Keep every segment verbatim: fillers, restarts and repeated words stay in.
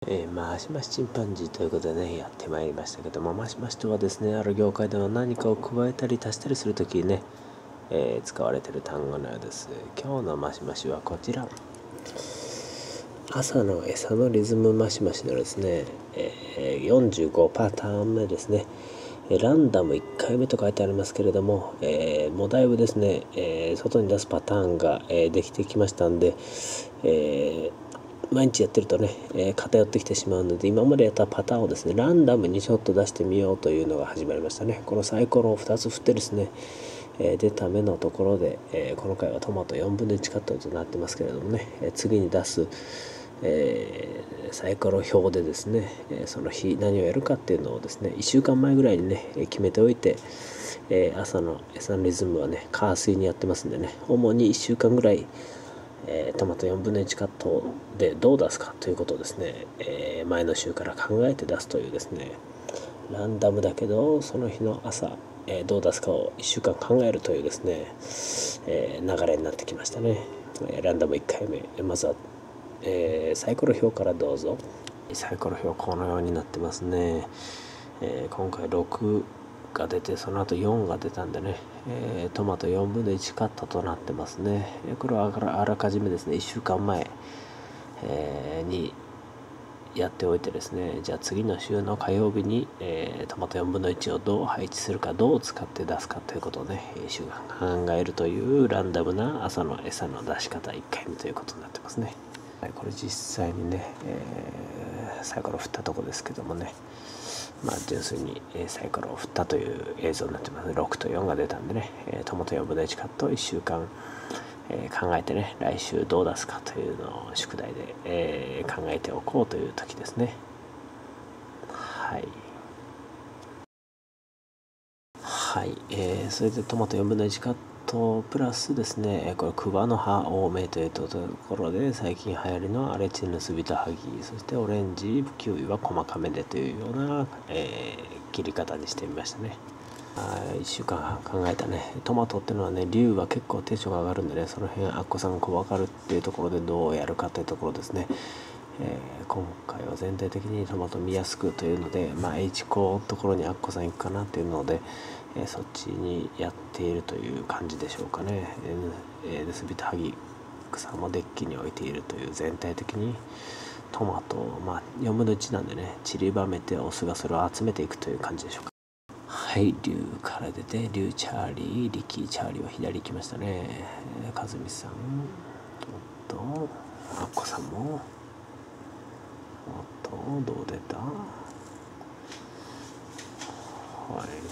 えー、マシマシチンパンジーということでね、やってまいりましたけども、マシマシとはですね、ある業界では何かを加えたり足したりするときにね、えー、使われている単語のようです。今日のマシマシはこちら。朝の餌のリズムマシマシのですね、えー、よんじゅうごパターン目ですね。ランダムいっかいめと書いてありますけれども、えー、もうだいぶですね、えー、外に出すパターンが、えー、できてきましたんで、えー、毎日やってるとね、えー、偏ってきてしまうので、今までやったパターンをですねランダムにちょっと出してみようというのが始まりましたね。このサイコロをふたつ振ってですね、えー、出た目のところで、えー、この回はトマトよんぶんのいちカットとなってますけれどもね、えー、次に出す、えー、サイコロ表でですね、えー、その日何をやるかっていうのをですねいっしゅうかんまえぐらいにね決めておいて、えー、朝の餌のリズムはね火水にやってますんでね、主にいっしゅうかんぐらい、えー、トマトよんぶんのいちカットでどう出すかということをですね、えー、前の週から考えて出すというですね、ランダムだけどその日の朝、えー、どう出すかをいっしゅうかん考えるというですね、えー、流れになってきましたね。えー、ランダムいっかいめ、まずは、えー、サイコロ表からどうぞ。サイコロ表このようになってますね。えー、今回ろくが出てその後よんが出たんでね、えー、トマトよんぶんのいちカットとなってますね。これはあらかじめですねいっしゅうかんまえ、えー、にやっておいてですね、じゃあ次の週の火曜日に、えー、トマトよんぶんのいちをどう配置するか、どう使って出すかということをねいっしゅうかん考えるというランダムな朝の餌の出し方いっかいめということになってますね。はい、これ実際にね、えー、サイコロ振ったとこですけどもね、まあ純粋にサイコロを振ったという映像になってます。ろくとよんが出たんでね、トマトよんぶんのいちカットをいっしゅうかんえー、考えてね来週どう出すかというのを宿題で、えー、考えておこうという時ですね。はいはい、えー、それでトマトよんぶんのいちカットプラスですね、これクワの葉多めというところで最近流行りのアレチヌスビタハギ、そしてオレンジキウイは細かめでというような、えー、切り方にしてみましたね。いっしゅうかん考えたね。トマトっていうのはね龍は結構テンションが上がるんでね、その辺アッコさんがこう分かるっていうところでどうやるかというところですね。えー、今回は全体的にトマト見やすくというので、まあ H コのところにアッコさん行くかなっていうので、えー、そっちにやっているという感じでしょうかね。えー、ヌスビタハギ草もデッキに置いているという、全体的にトマトまあよんぶんのいちなんでね散りばめてオスがそれを集めていくという感じでしょうか。はい、竜から出て、竜チャーリー、リキーチャーリーは左行きましたね。かずみさん、おっと、あっこさんも、おっと、どう出た？はい、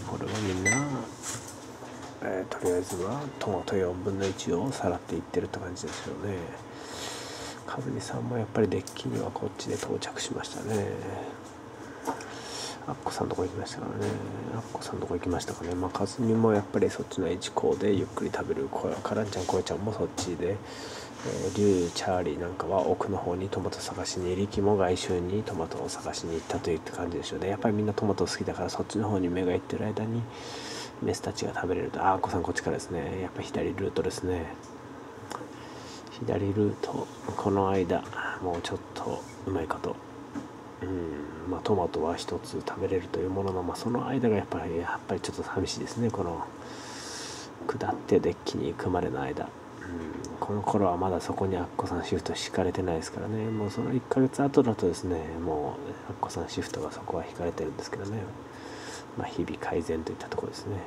これはみんな、えー、とりあえずはトマトよんぶんのいちをさらっていってるって感じですよね。かずみさんもやっぱりデッキにはこっちで到着しましたね。アッコさんのとこ行きましたからね。アッコさんのとこ行きましたかね。まあかずみもやっぱりそっちの H 校でゆっくり食べる、カランちゃん、コエちゃんもそっちで、えー、リュウ、チャーリーなんかは奥の方にトマト探しに、リキも外周にトマトを探しに行ったという感じでしょうね。やっぱりみんなトマト好きだからそっちの方に目がいってる間にメスたちが食べれると。あ、アッコさんこっちからですね。やっぱ左ルートですね。左ルート、この間もうちょっとうまいかと。うんまあ、トマトは一つ食べれるというものの、まあ、その間がやっぱりやっぱりちょっと寂しいですね。この下ってデッキに行くまでの間、うん、この頃はまだそこにアッコさんシフト敷かれてないですからね。もうそのいっかげつ後だとですね、もうアッコさんシフトがそこは引かれてるんですけどね、まあ、日々改善といったところですね。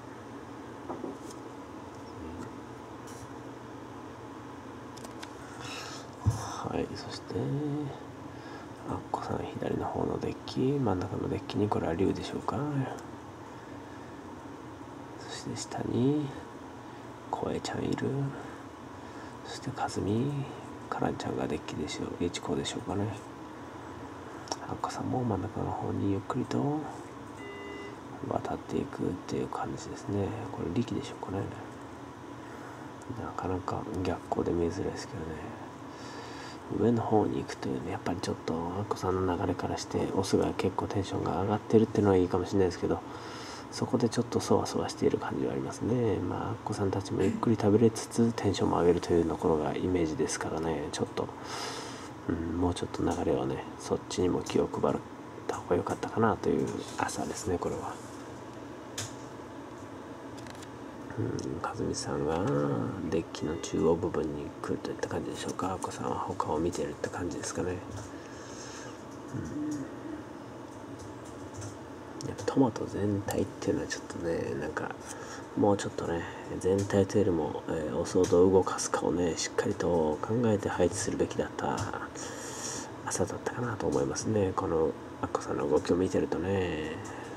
はい、そしてアッコさん左の方のデッキ、真ん中のデッキにこれは竜でしょうか。そして下にコエちゃんいる。そしてカズミ、カランちゃんがデッキでしょう、H コでしょうかね。アッコさんも真ん中の方にゆっくりと渡っていくっていう感じですね。これ力でしょうかね。なかなか逆光で見えづらいですけどね。上の方に行くというね、やっぱりちょっとアッコさんの流れからしてオスが結構テンションが上がってるっていうのはいいかもしれないですけど、そこでちょっとそわそわしている感じはありますね。まあアッコさんたちもゆっくり食べれつつテンションも上げるというところがイメージですからね、ちょっとうん、もうちょっと流れをねそっちにも気を配った方が良かったかなという朝ですねこれは。うん、和美さんがデッキの中央部分に来るといった感じでしょうか。アッコさんは他を見てるって感じですかね。うん、やっぱトマト全体っていうのはちょっとねなんかもうちょっとね全体というよりも、えー、おソードを動かすかをねしっかりと考えて配置するべきだった朝だったかなと思いますね。このアッコさんの動きを見てるとね。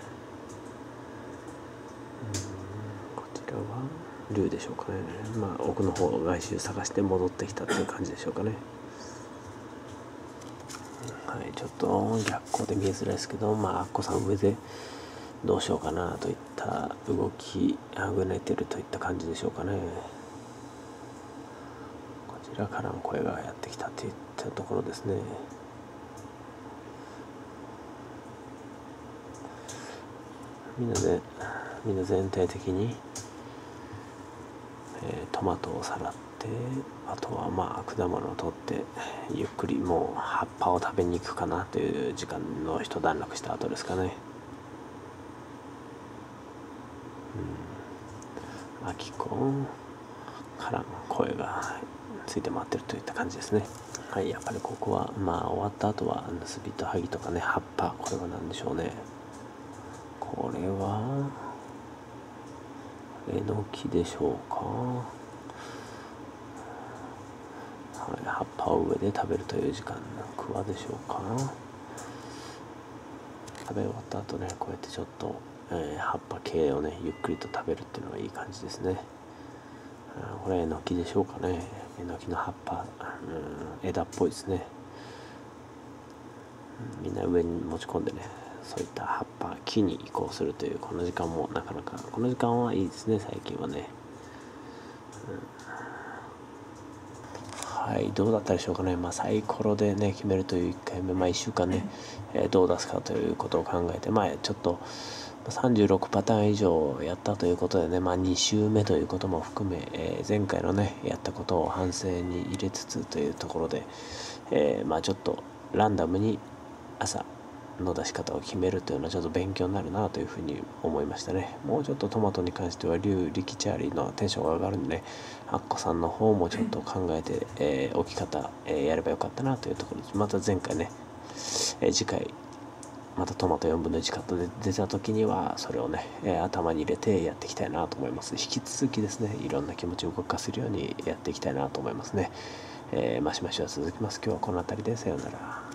うん、こちらは竜でしょうかね。まあ奥の方を外周探して戻ってきたっていう感じでしょうかね。はい、ちょっと逆光で見えづらいですけど、まあアッコさん上でどうしようかなといった動きあぐねてるといった感じでしょうかね。こちらからの声がやってきたといったところですね。みんなでみんな全体的に、えー、トマトをさらって、あとはまあ果物を取ってゆっくりもう葉っぱを食べに行くかなという時間の一段落した後ですかね。うん、アキコからの声がついて回ってるといった感じですね。はい、やっぱりここはまあ終わった後はヌスビとハギとかね葉っぱ、これは何でしょうね。これはえのきでしょうか。はい、葉っぱを上で食べるという時間のクワでしょうか。食べ終わった後ねこうやってちょっと、えー、葉っぱ系をねゆっくりと食べるっていうのがいい感じですね。これえのきでしょうかね。えのきの葉っぱ、うん、枝っぽいですね。みんな上に持ち込んでねそういった葉っぱ木に移行するというこの時間もなかなかこの時間はいいですね最近はね。うん、はい、どうだったでしょうかね。まあ、サイコロでね決めるといういっかいめ、まあ、いっしゅうかんね、えー、どう出すかということを考えて、まあ、ちょっとさんじゅうろくパターン以上やったということでね、まあ、に週目ということも含め、えー、前回のねやったことを反省に入れつつというところで、えー、まあちょっとランダムに朝の出し方を決めるというのはちょっと勉強になるなというふうに思いましたね。もうちょっとトマトに関しては竜力チャーリーのテンションが上がるんでね、アッコさんの方もちょっと考えて、えー、置き方、えー、やればよかったなというところです。また前回ね、えー、次回またトマトよんぶんのいちカットで出た時にはそれをね、えー、頭に入れてやっていきたいなと思います。引き続きですねいろんな気持ちを動かせるようにやっていきたいなと思いますね。えー、マシマシは続きます。今日はこの辺りでさようなら。